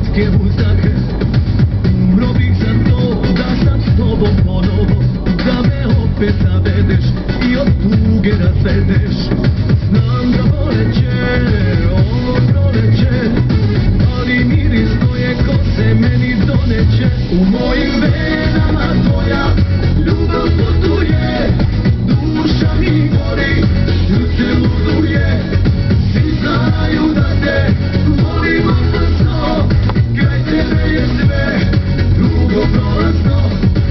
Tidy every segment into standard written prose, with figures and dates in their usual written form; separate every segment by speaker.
Speaker 1: slatke uzdahe. Umro bih za to da sam s tobom ponovo, da me opet zavedeš i od tuge razvedeš. Znam da voleće ovo proleće, ali miris tvoje kose meni doneće. U mojim venama tvoja ljubav putuje, duša mi gori, srce luduje. Svi znaju da te volim opasno, kraj tebe je sve drugo prolazno.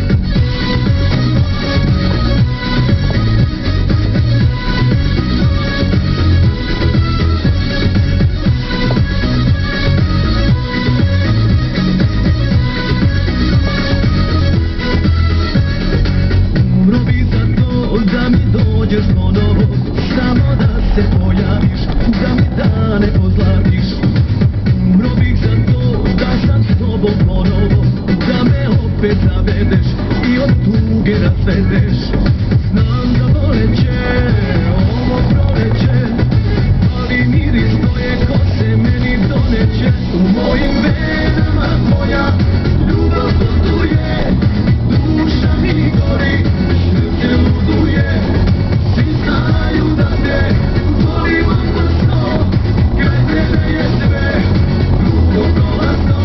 Speaker 1: Umro bi za to da mi dođeš ponovo, samo da se pojaviš, da mi dane pozlatiš. Umro bih za to da sam s tobom ponovo, da me opet zavedeš i od tuge razvedeš. Znam da voleće ovo proleće, ali miris tvoje kose meni doneće. U mojim venama tvoja ljubav putuje, duša mi gori, srce luduje. Svi znaju da te volim opasno, kraj tebe je sve drugo prolazno.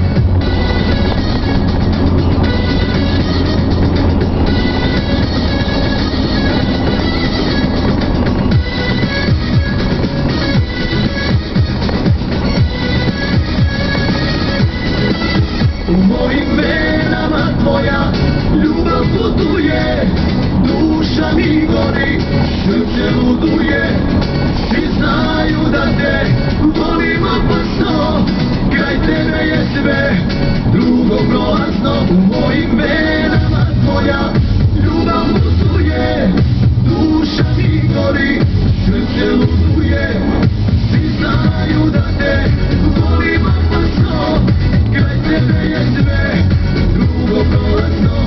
Speaker 1: U mojim venama tvoja ljubav putuje, duša mi gori, srce luduje. Svi znaju da te volim opasno, kraj tebe je sve drugo prolazno. U mojim venama tvoja ljubav putuje, duša mi gori, srce luduje. Svi znaju da te volim opasno, kraj tebe je sve drugo prolazno.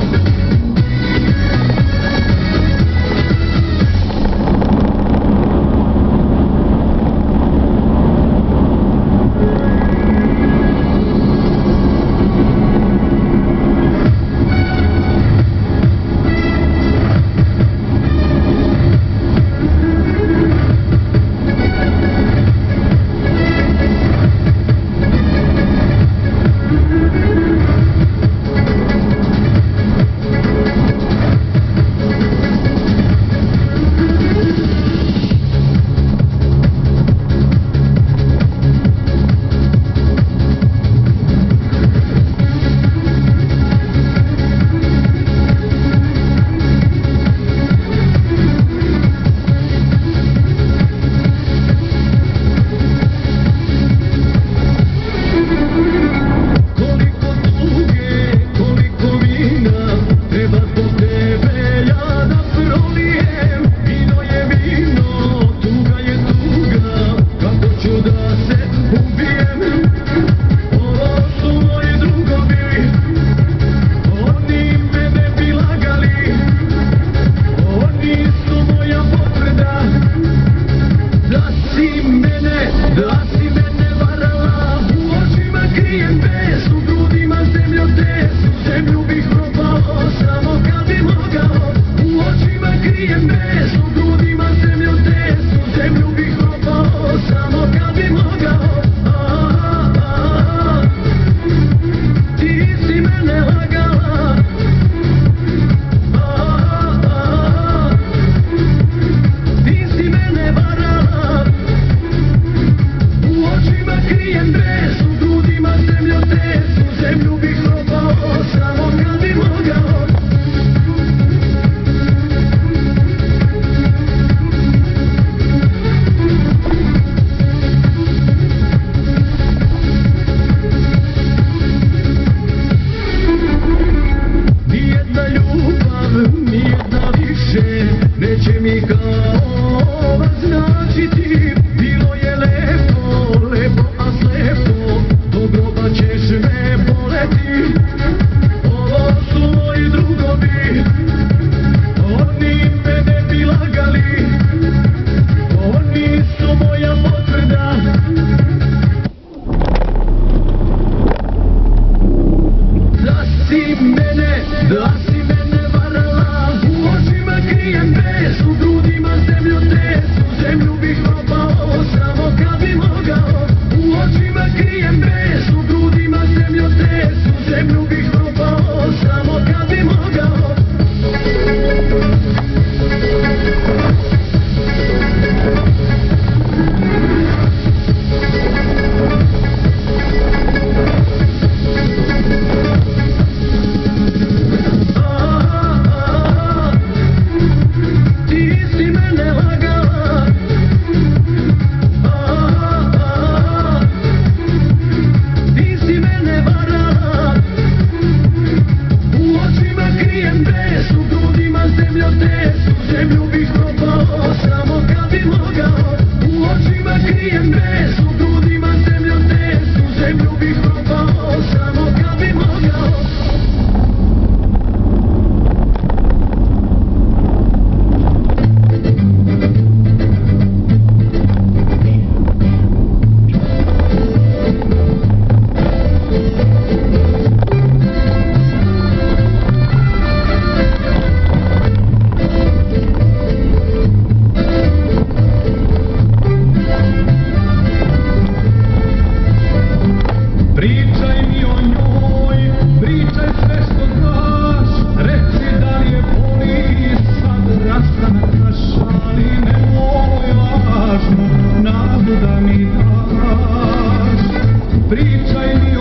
Speaker 1: Pričaj mi o njoj, pričaj sve što znaš, reci da li je boli sad rastanak naš, ali nemoj važno, nadu da mi daš. Pričaj mi